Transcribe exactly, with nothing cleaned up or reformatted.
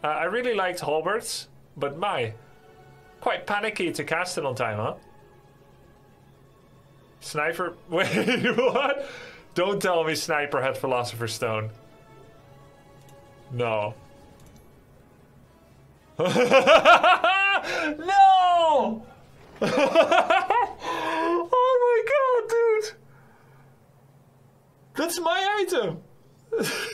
Uh, I really liked halberds, but my, quite panicky to cast it on time, huh? Sniper, wait, what? Don't tell me Sniper had Philosopher's Stone. No. No! Oh my god, dude! That's my item!